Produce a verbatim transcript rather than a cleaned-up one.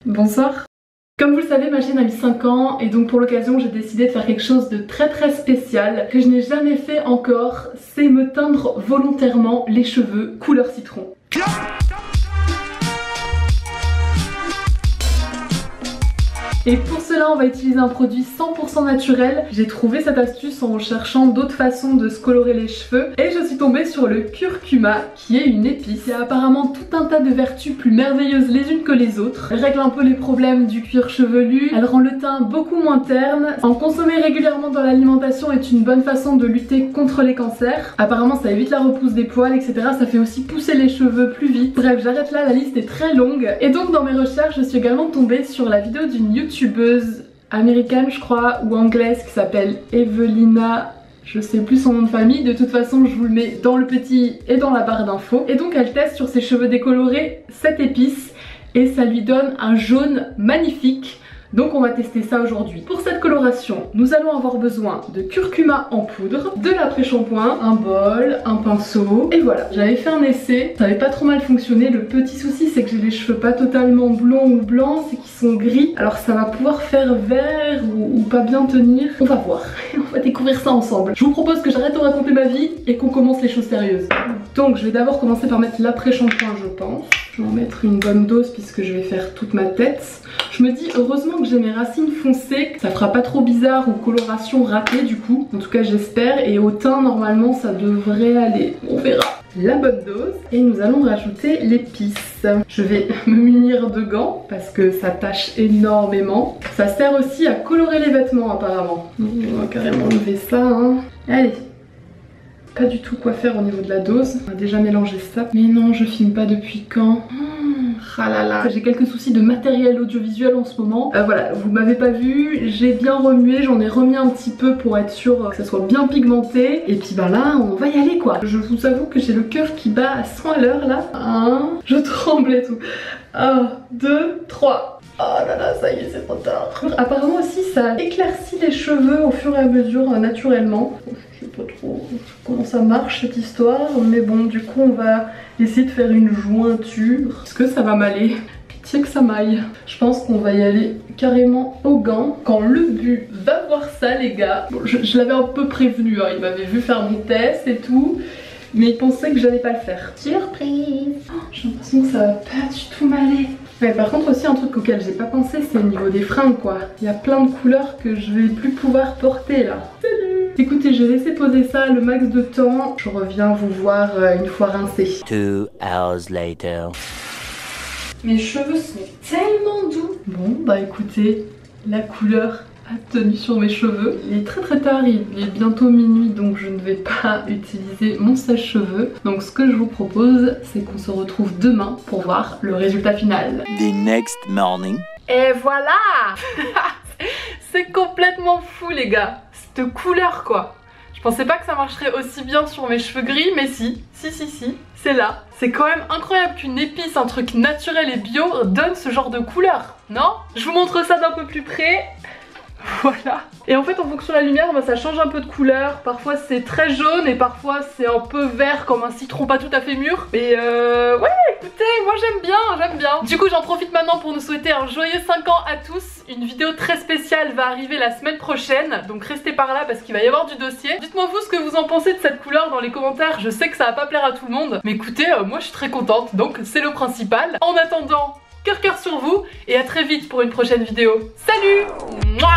Bonsoir. Comme vous le savez, ma chaîne a eu cinq ans et donc pour l'occasion j'ai décidé de faire quelque chose de très très spécial que je n'ai jamais fait encore, c'est me teindre volontairement les cheveux couleur citron. Et pour cela on va utiliser un produit cent pour cent naturel. J'ai trouvé cette astuce en cherchant d'autres façons de se colorer les cheveux et je suis tombée sur le curcuma qui est une épice. Il y a apparemment tout un tas de vertus plus merveilleuses les unes que les autres. Elle règle un peu les problèmes du cuir chevelu, elle rend le teint beaucoup moins terne. En consommer régulièrement dans l'alimentation est une bonne façon de lutter contre les cancers. Apparemment ça évite la repousse des poils, et cetera. Ça fait aussi pousser les cheveux plus vite. Bref, j'arrête là, la liste est très longue. Et donc dans mes recherches je suis également tombée sur la vidéo d'une youtubeuse youtubeuse américaine je crois ou anglaise qui s'appelle Evelina, je sais plus son nom de famille, de toute façon je vous le mets dans le petit et dans la barre d'infos. Et donc elle teste sur ses cheveux décolorés cette épice et ça lui donne un jaune magnifique. Donc on va tester ça aujourd'hui. Pour cette coloration, nous allons avoir besoin de curcuma en poudre, de l'après-shampoing, un bol, un pinceau. Et voilà, j'avais fait un essai, ça avait pas trop mal fonctionné. Le petit souci c'est que j'ai les cheveux pas totalement blonds ou blancs, c'est qu'ils sont gris. Alors ça va pouvoir faire vert ou, ou pas bien tenir. On va voir, on va découvrir ça ensemble. Je vous propose que j'arrête de raconter ma vie et qu'on commence les choses sérieuses. Donc je vais d'abord commencer par mettre l'après-shampoing je pense. Je vais en mettre une bonne dose puisque je vais faire toute ma tête. Je me dis heureusement que j'ai mes racines foncées, ça fera pas trop bizarre ou coloration ratée du coup. En tout cas j'espère, et au teint normalement ça devrait aller, on verra. La bonne dose et nous allons rajouter l'épice. Je vais me munir de gants parce que ça tâche énormément. Ça sert aussi à colorer les vêtements apparemment. On va carrément enlever ça hein. Allez. Pas du tout quoi faire au niveau de la dose. On a déjà mélangé ça. Mais non, je filme pas depuis quand? Ah là là. J'ai quelques soucis de matériel audiovisuel en ce moment. Euh, voilà, vous m'avez pas vu, j'ai bien remué, j'en ai remis un petit peu pour être sûr que ça soit bien pigmenté. Et puis bah là, on va y aller quoi. Je vous avoue que j'ai le cœur qui bat à cent à l'heure là. Un, je tremble et tout. Un, deux, trois. Oh là là, ça y est, c'est trop tard. Apparemment aussi, ça éclaircit les cheveux au fur et à mesure euh, naturellement. Je sais pas trop comment ça marche cette histoire, mais bon, du coup, on va essayer de faire une jointure. Est-ce que ça va m'aller? Pitié que ça m'aille. Je pense qu'on va y aller carrément au gant. Quand le but va voir ça, les gars. Bon, je, je l'avais un peu prévenu, hein, il m'avait vu faire mon test et tout. Mais il pensait que j'allais pas le faire. Surprise! Oh, j'ai l'impression que ça va pas du tout m'aller. Ouais, par contre aussi un truc auquel j'ai pas pensé, c'est au niveau des fringues quoi. Il y a plein de couleurs que je vais plus pouvoir porter là. Salut! Écoutez, je vais laisser poser ça le max de temps. Je reviens vous voir euh, une fois rincé. Two hours later. Mes cheveux sont tellement doux. Bon bah écoutez, la couleur a tenu sur mes cheveux. Il est très très tard, il est bientôt minuit donc je ne vais pas utiliser mon sèche-cheveux. Donc ce que je vous propose c'est qu'on se retrouve demain pour voir le résultat final. The next morning. Et voilà. C'est complètement fou les gars, cette couleur quoi. Je pensais pas que ça marcherait aussi bien sur mes cheveux gris, mais si, si si si, c'est là. C'est quand même incroyable qu'une épice, un truc naturel et bio donne ce genre de couleur, non? Je vous montre ça d'un peu plus près. Voilà. Et en fait en fonction de la lumière bah, ça change un peu de couleur. Parfois c'est très jaune et parfois c'est un peu vert comme un citron pas tout à fait mûr. Mais euh... ouais écoutez moi j'aime bien, j'aime bien. Du coup j'en profite maintenant pour nous souhaiter un joyeux cinq ans à tous. Une vidéo très spéciale va arriver la semaine prochaine. Donc restez par là parce qu'il va y avoir du dossier. Dites-moi vous ce que vous en pensez de cette couleur dans les commentaires. Je sais que ça va pas plaire à tout le monde. Mais écoutez euh, moi je suis très contente. Donc c'est le principal. En attendant, cœur cœur sur vous. Et à très vite pour une prochaine vidéo. Salut. Mouah.